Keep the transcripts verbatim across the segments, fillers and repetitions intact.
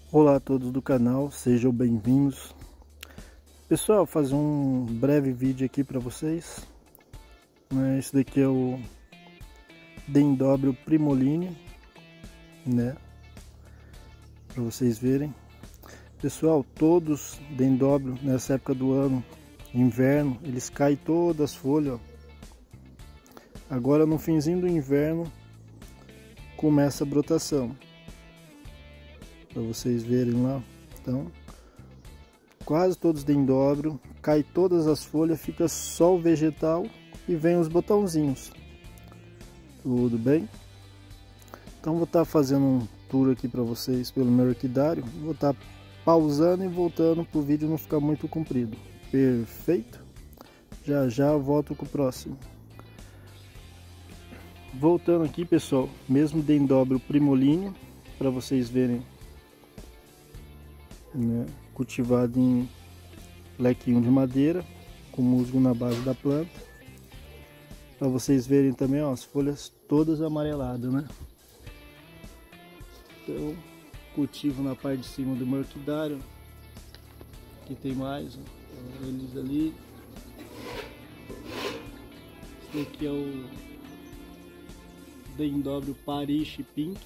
Olá a todos do canal, sejam bem-vindos. Pessoal, fazer um breve vídeo aqui para vocês. Esse daqui é o Dendróbio Primoline, né? Para vocês verem. Pessoal, todos dendróbio nessa época do ano, inverno, eles caem todas as folhas. Ó. Agora no finzinho do inverno começa a brotação. Para vocês verem lá. Então, quase todos dendróbio, cai todas as folhas, fica só o vegetal e vem os botãozinhos. Tudo bem? Então vou estar fazendo um tour aqui para vocês pelo meu orquidário. Vou estar pausando e voltando para o vídeo não ficar muito comprido. Perfeito? Já já eu volto com o próximo. Voltando aqui, pessoal, mesmo dendróbio Primoline, para vocês verem, né, cultivado em lequinho de madeira, com musgo na base da planta, para vocês verem também, ó, as folhas todas amareladas, né? Então, cultivo na parte de cima do meu orquidário, aqui tem mais, ó, eles ali. Esse daqui é o Dendróbio Parish Pink.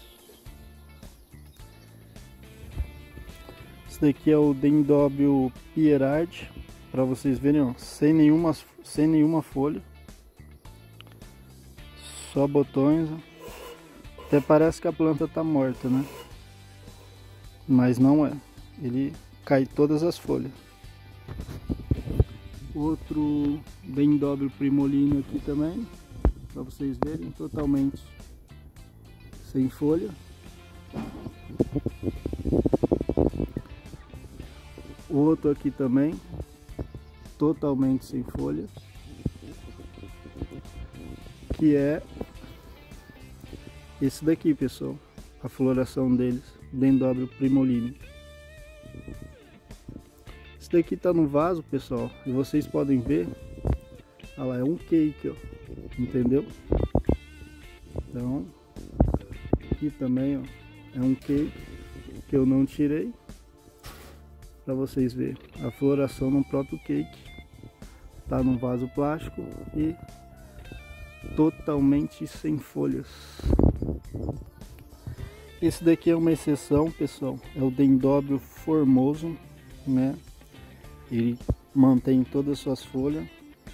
Esse daqui é o Dendróbio Pierard, para vocês verem, ó, sem nenhuma, sem nenhuma folha, só botões. Ó. Até parece que a planta tá morta, né? Mas não é, ele cai todas as folhas. Outro Dendróbio Primoline aqui também, para vocês verem, totalmente sem folha. Outro aqui também, totalmente sem folha, que é esse daqui, pessoal, a floração deles, Dendróbio Primoline. Esse daqui tá no vaso, pessoal, e vocês podem ver, olha lá, é um cake, ó, entendeu? Então, aqui também, ó, é um cake que eu não tirei. Para vocês verem a floração no próprio cake, tá num vaso plástico e totalmente sem folhas. Esse daqui é uma exceção, pessoal, é o Dendróbio Formoso, né? Ele mantém todas as suas folhas.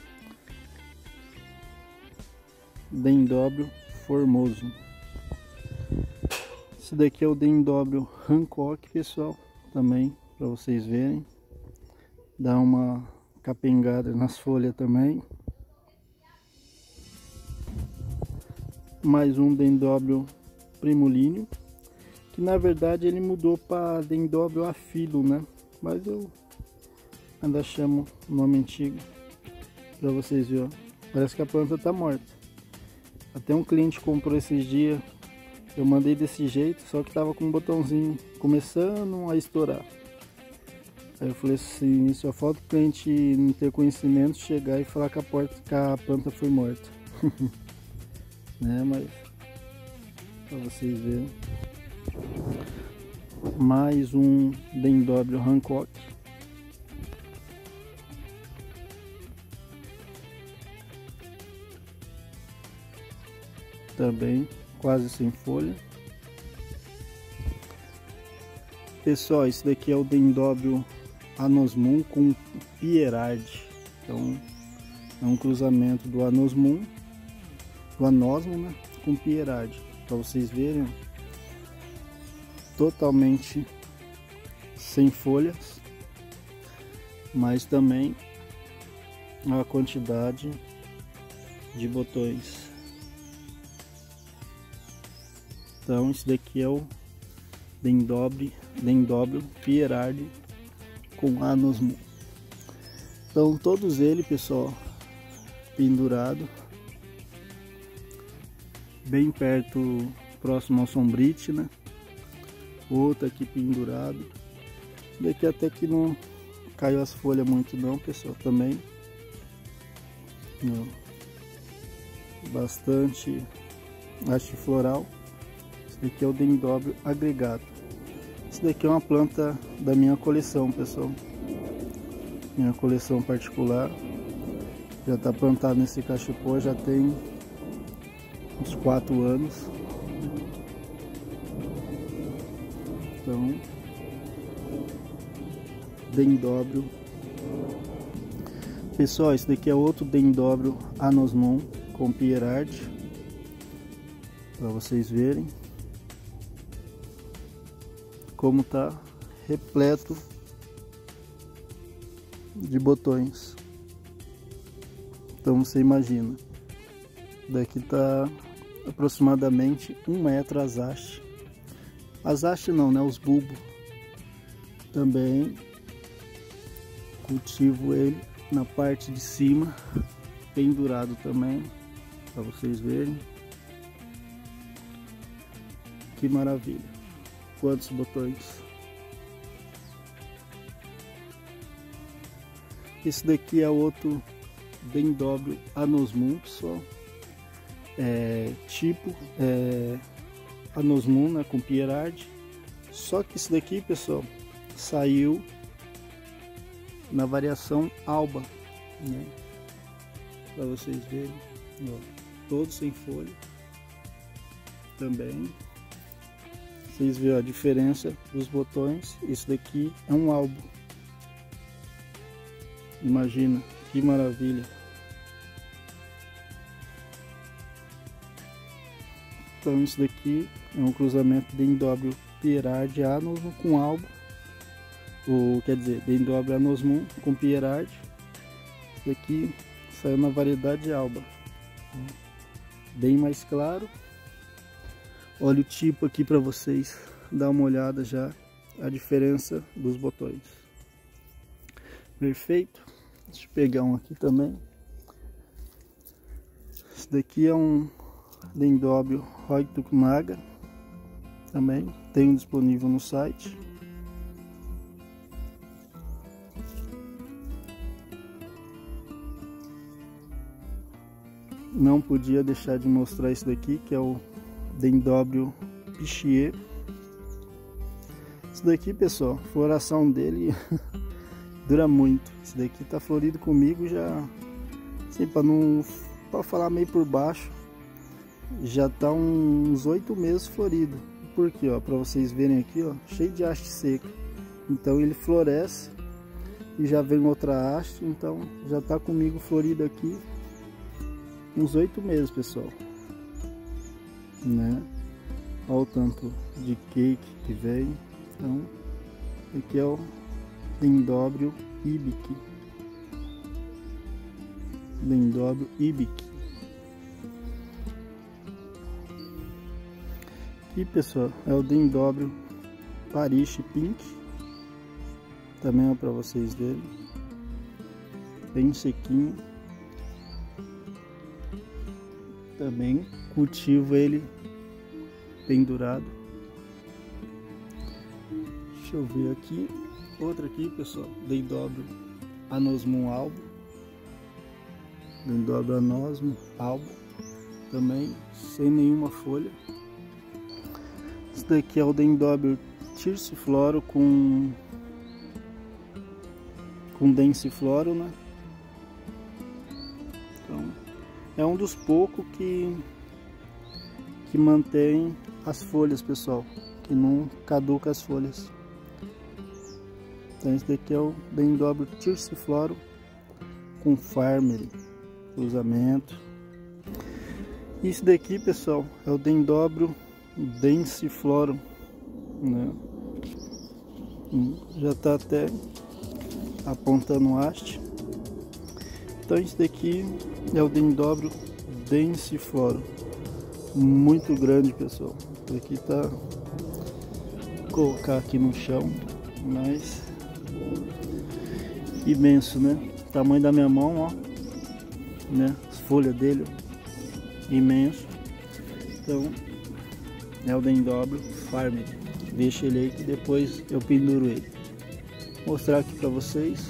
Dendróbio Formoso. Esse daqui é o Dendróbio Hancock, pessoal, também, para vocês verem, dá uma capengada nas folhas também. Mais um Dendróbio Primoline, que na verdade ele mudou para Dendróbio Aphyllum, né? Mas eu ainda chamo o nome antigo para vocês verem. Parece que a planta tá morta. Até um cliente comprou esses dias, eu mandei desse jeito, só que tava com um botãozinho começando a estourar. Aí eu falei assim, só falta o cliente não ter conhecimento, chegar e falar que a, porta, que a planta foi morta. Né, mas para vocês verem. Mais um Dendróbio Hancock. Também quase sem folha. Pessoal, esse daqui é o Dendróbio Anosmum com Pierard. Então é um cruzamento do Anosmum, do Anosmo, né, com Pierard. Para vocês verem, totalmente sem folhas, mas também a quantidade de botões. Então esse daqui é o Dendróbio, Dendróbio Pierard com Anosmum. Então todos eles, pessoal, pendurado bem perto, próximo ao sombrite, né? Outro aqui pendurado. Daqui até que não caiu as folhas muito não, pessoal, também. Não. Bastante haste floral. Esse aqui é o Dendróbio agregado. Isso daqui é uma planta da minha coleção, pessoal. Minha coleção particular. Já está plantado nesse cachepô, já tem uns quatro anos. Então, Dendróbio. Pessoal, esse daqui é outro Dendróbio anosmum com Pierardi, para vocês verem como tá repleto de botões. Então você imagina, daqui tá aproximadamente um metro as hastes. As hastes não, né? Os bulbos. Também cultivo ele na parte de cima, pendurado também, para vocês verem. Que maravilha! Quantos botões! Esse daqui é outro Dendróbio anosmum, pessoal. É, tipo é, anosmum, né, com Pierardi. Só que esse daqui, pessoal, saiu na variação alba, né? Para vocês verem, ó, todos sem folha. Também vocês veem a diferença dos botões. Esse daqui é um albo. Imagina que maravilha! Então isso daqui é um cruzamento Dendróbio Pierardi anosmum com albo, ou quer dizer, Dendróbio anosmum com Pierardi. Isso daqui saiu na variedade alba, bem mais claro. Olha o tipo aqui para vocês dar uma olhada já a diferença dos botões. Perfeito. Deixa eu pegar um aqui também. Esse daqui é um Dendróbio Roitucnaga, também tem disponível no site. Não podia deixar de mostrar esse daqui, que é o Dendróbio Pichier. Esse daqui, pessoal, a floração dele dura muito. Esse daqui tá florido comigo já, assim, para não para falar meio por baixo, já tá uns oito meses florido. Por quê? Ó, para vocês verem aqui, ó, cheio de haste seca. Então ele floresce e já vem outra haste. Então já tá comigo florido aqui uns oito meses, pessoal, né? Olha o tanto de cake que vem. Então aqui é o Dendróbio Ibique. Dendróbio Ibique. Aqui, pessoal, é o Dendróbio Parish Pink. Também é para vocês verem. Bem sequinho. Também cultivo ele pendurado. Deixa eu ver aqui. Outra aqui, pessoal, Dendróbio anosmum albo. Dendróbio anosmum albo. Também sem nenhuma folha. Esse daqui é o Dendróbio Tircifloro com com Densifloro, né? Então, é um dos poucos que que mantém as folhas, pessoal, que não caduca as folhas. Então esse daqui é o Dendróbio Tircifloro com Farmer, cruzamento. Isso daqui, pessoal, é o Dendróbio Densifloro, né? Já tá até apontando haste. Então isso daqui é o Dendróbio Densifloro, muito grande, pessoal. Isso aqui tá, vou colocar aqui no chão, mas imenso, né? Tamanho da minha mão, ó, né? As folhas dele, ó, imenso. Então é o Dendróbio Farmer. Deixa ele aí que depois eu penduro ele. Vou mostrar aqui para vocês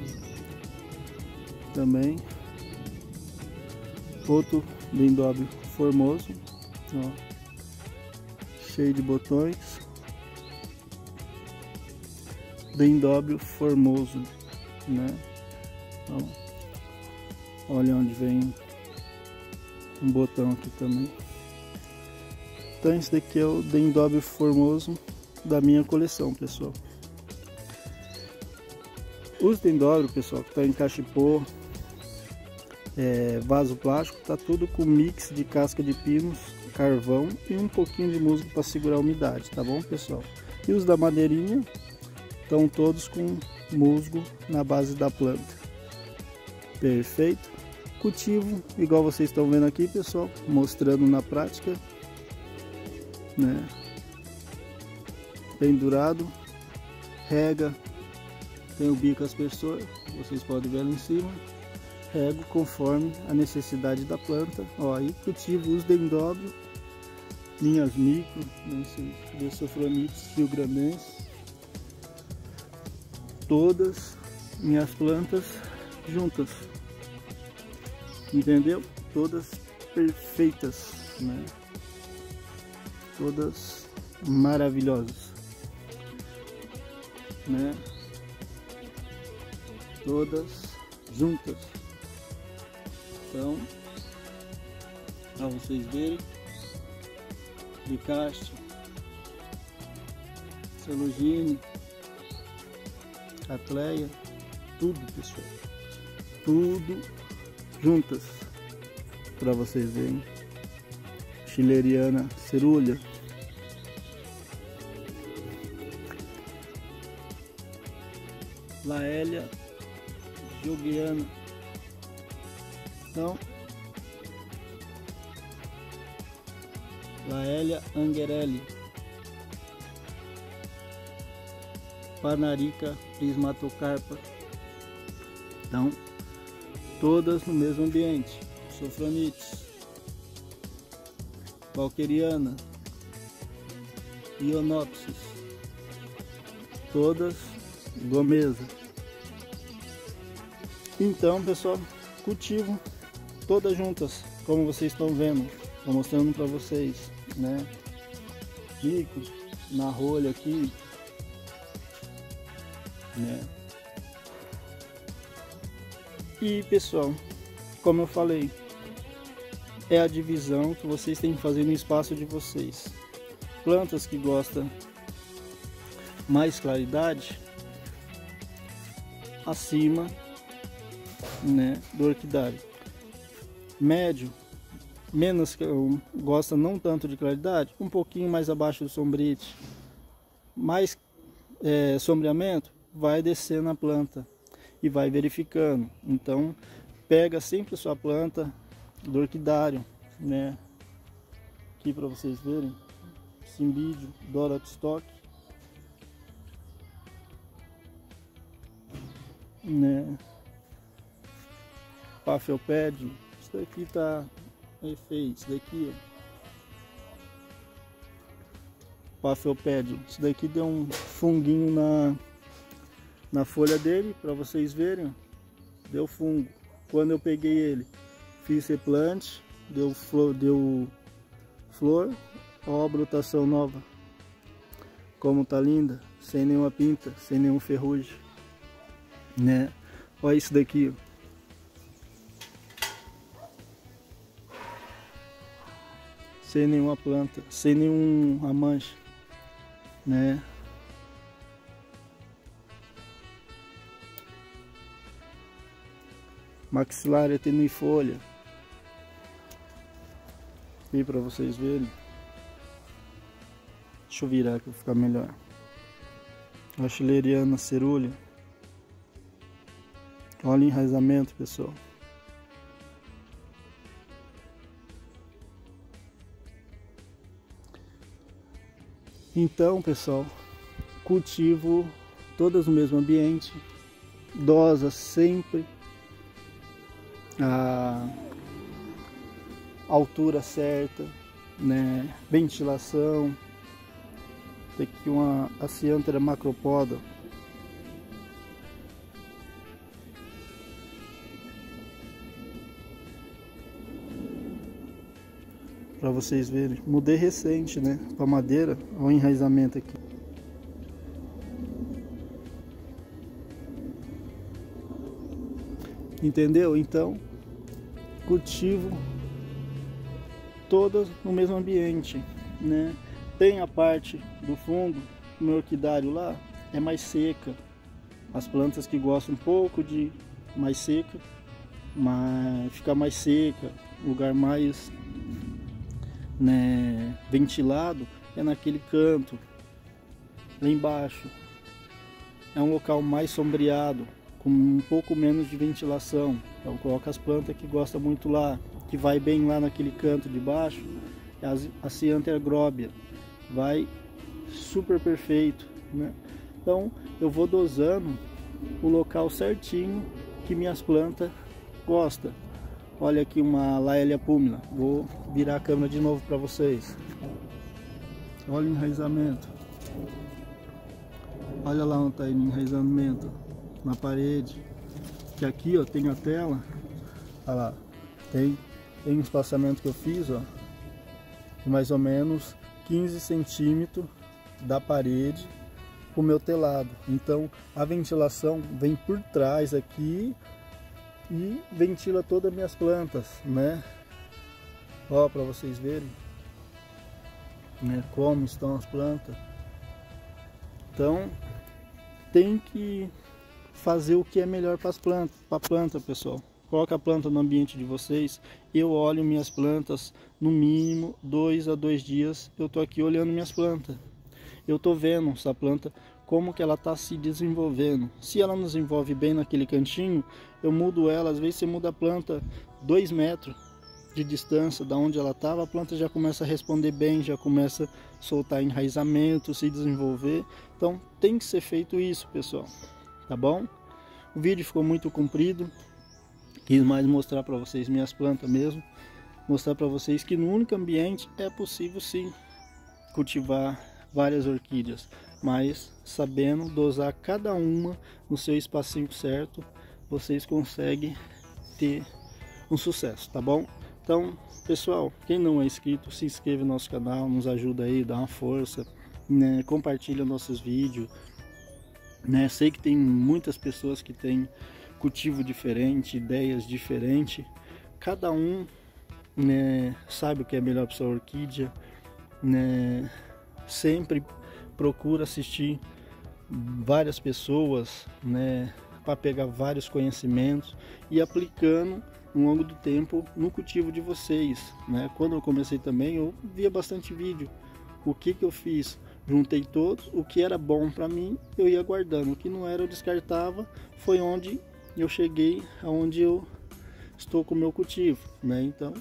também outro Dendróbio formoso, ó, cheio de botões. Dendróbio formoso, né? Então, olha onde vem um botão aqui também. Então esse daqui é o Dendróbio formoso da minha coleção, pessoal. Os dendróbios, pessoal, que está em cachepô, é, vaso plástico, tá tudo com mix de casca de pinos, carvão e um pouquinho de musgo para segurar a umidade, tá bom, pessoal? E os da madeirinha estão todos com musgo na base da planta. Perfeito. Cultivo igual vocês estão vendo aqui, pessoal, mostrando na prática, né? Pendurado, rega, tem o bico aspersor, vocês podem ver ali em cima. Rego conforme a necessidade da planta. Ó, aí cultivo os dendróbios, linhas micro, né, Sofronites rio-grandenses, todas minhas plantas juntas, entendeu? Todas perfeitas, né? Todas maravilhosas, né? Todas juntas. Então, para vocês verem, Licaste, Celogine, Catleia, tudo, pessoal, tudo juntas, para vocês verem. Schilleriana cerúlea, Laélia Joguiana. Então, Laélia Anguerelli, Panarica Prismatocarpa. Então, todas no mesmo ambiente. Sofronites, Valqueriana, Ionopsis, todas Gomesa. Então, pessoal, cultivo todas juntas, como vocês estão vendo, estou mostrando para vocês, né? Bico na rolha aqui, né? E, pessoal, como eu falei, é a divisão que vocês têm que fazer no espaço de vocês. Plantas que gostam mais claridade, acima, né, do orquidário. Médio, menos, gosta não tanto de claridade, um pouquinho mais abaixo do sombrite. Mais é, sombreamento, vai descer na planta e vai verificando. Então, pega sempre a sua planta do orquidário, né? Aqui para vocês verem, Cymbidium, Dorotstock, né? Paphiopedium, isso daqui tá feio, isso daqui, ó. Paphiopedium, isso daqui deu um funguinho na na folha dele, para vocês verem, ó. Deu fungo. Quando eu peguei ele, fiz replante, deu flor, deu flor, ó a brotação nova, como tá linda, sem nenhuma pinta, sem nenhum ferrugem, né? Olha isso daqui, ó. Sem nenhuma planta, sem nenhuma mancha, né? Maxilária tenuifolha, aqui para vocês verem. Deixa eu virar aqui para ficar melhor. A Schilleriana cerúlea. Olha o enraizamento, pessoal. Então, pessoal, cultivo todas no mesmo ambiente, dosa sempre a altura certa, né? Ventilação. Tem aqui uma Acianthera macropoda, para vocês verem. Mudei recente, né, para madeira. Olha o enraizamento aqui. entendeu? Então cultivo todas no mesmo ambiente, né? Tem a parte do fundo, o meu orquidário lá é mais seca, as plantas que gostam um pouco de mais seca, mas ficar mais seca, lugar mais, né, ventilado é naquele canto lá embaixo, é um local mais sombreado, com um pouco menos de ventilação. Então coloca as plantas que gostam muito lá, que vai bem lá naquele canto de baixo, é a Cyanthera agróbia, vai super perfeito, né? Então eu vou dosando o local certinho que minhas plantas gostam. Olha aqui uma Laelia púmila, vou virar a câmera de novo para vocês. Olha o enraizamento, olha lá onde está o enraizamento, na parede, que aqui ó, tem a tela, olha lá, tem, tem um espaçamento que eu fiz, ó, de mais ou menos quinze centímetros da parede com o meu telado. Então a ventilação vem por trás aqui e ventila todas as minhas plantas, né? Ó, para vocês verem, né, como estão as plantas. Então tem que fazer o que é melhor para as plantas, para a planta, pessoal. Coloca a planta no ambiente de vocês. Eu olho minhas plantas no mínimo dois a dois dias. Eu tô aqui olhando minhas plantas. Eu tô vendo essa planta como que ela está se desenvolvendo. Se ela nos desenvolve bem naquele cantinho, eu mudo ela. Às vezes você muda a planta dois metros de distância da onde ela estava, a planta já começa a responder bem, já começa a soltar enraizamento, se desenvolver. Então tem que ser feito isso, pessoal. Tá bom? O vídeo ficou muito comprido. Quis mais mostrar para vocês minhas plantas mesmo, mostrar para vocês que no único ambiente é possível sim cultivar várias orquídeas, mas sabendo dosar cada uma no seu espacinho certo, vocês conseguem ter um sucesso, tá bom? Então, pessoal, quem não é inscrito, se inscreve no nosso canal, nos ajuda aí, dá uma força, né? Compartilha nossos vídeos, né? Sei que tem muitas pessoas que têm cultivo diferente, ideias diferentes, cada um, né, sabe o que é melhor para sua orquídea, né? Sempre procura assistir várias pessoas, né, para pegar vários conhecimentos e aplicando ao longo do tempo no cultivo de vocês, né? Quando eu comecei também eu via bastante vídeo. O que que eu fiz? Juntei todos, o que era bom para mim eu ia guardando, o que não era eu descartava. Foi onde eu cheguei aonde eu estou com o meu cultivo, né? Então,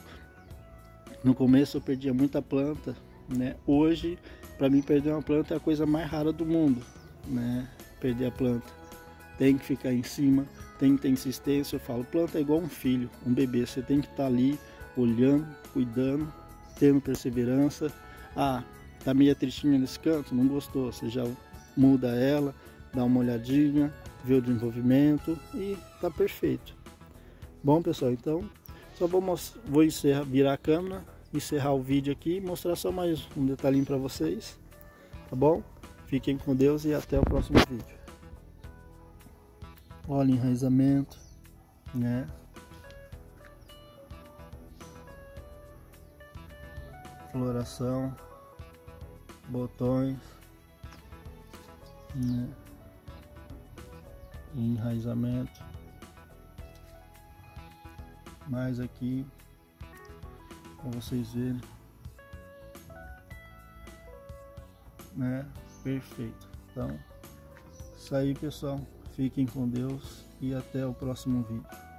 no começo eu perdia muita planta, né? Hoje, para mim perder uma planta é a coisa mais rara do mundo, né? Perder a planta. Tem que ficar em cima, tem que ter insistência. Eu falo, planta é igual um filho, um bebê. Você tem que estar ali olhando, cuidando, tendo perseverança. Ah, tá meio tristinha nesse canto, não gostou, você já muda ela, dá uma olhadinha, vê o desenvolvimento e tá perfeito. Bom, pessoal, então só vou, vou encerrar, virar a câmera, encerrar o vídeo aqui e mostrar só mais um detalhinho para vocês, tá bom? Fiquem com Deus e até o próximo vídeo. Olha o enraizamento, né? Floração, botões, né? Enraizamento, mais aqui para vocês verem, né? Perfeito. Então, isso aí, pessoal, fiquem com Deus e até o próximo vídeo.